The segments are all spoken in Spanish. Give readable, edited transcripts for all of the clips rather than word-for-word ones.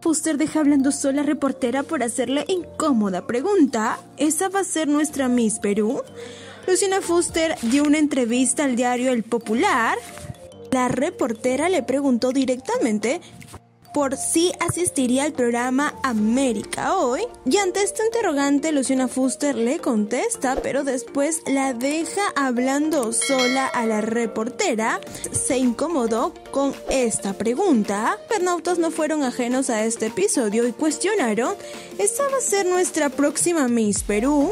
Fuster deja hablando sola a la reportera por hacerle incómoda pregunta. ¿Esa va a ser nuestra Miss Perú? Luciana Fuster dio una entrevista al diario El Popular. La reportera le preguntó directamente por si asistiría al programa América Hoy, y ante esta interrogante Luciana Fuster le contesta, pero después la deja hablando sola a la reportera. Se incomodó con esta pregunta. Pernautas no fueron ajenos a este episodio y cuestionaron: ¿esa va a ser nuestra próxima Miss Perú?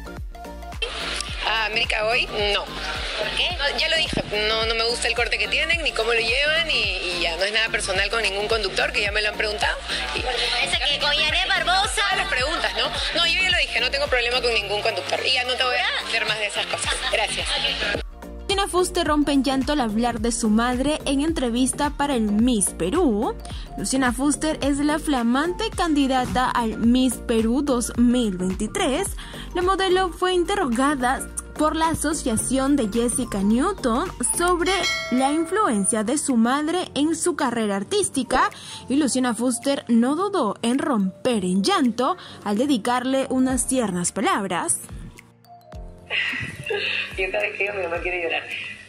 América Hoy, no. ¿Por qué? No, ya lo dije, no me gusta el corte que tienen, ni cómo lo llevan, y ya, no es nada personal con ningún conductor, que ya me lo han preguntado. Porque parece que con Yané Barbosa... Las preguntas, ¿no? No, yo ya lo dije, no tengo problema con ningún conductor, y ya no te voy a hacer más de esas cosas. Gracias. Luciana Fuster rompe en llanto al hablar de su madre en entrevista para el Miss Perú. Luciana Fuster es la flamante candidata al Miss Perú 2023. La modelo fue interrogada por la asociación de Jessica Newton sobre la influencia de su madre en su carrera artística, y Luciana Fuster no dudó en romper en llanto al dedicarle unas tiernas palabras. Yo cada vez que digo mi mamá quiere llorar.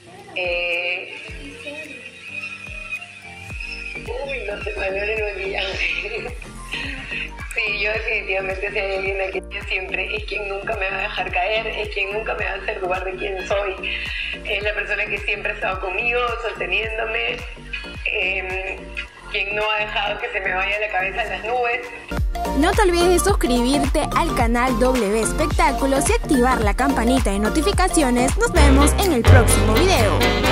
No sé, Manuel no olvidable. Sí, yo definitivamente, si hay alguien a quien yo siempre, es quien nunca me va a dejar caer, es quien nunca me va a hacer dudar de quién soy. Es la persona que siempre ha estado conmigo, sosteniéndome, quien no ha dejado que se me vaya la cabeza en las nubes. No te olvides de suscribirte al canal W Espectáculos y activar la campanita de notificaciones. Nos vemos en el próximo video.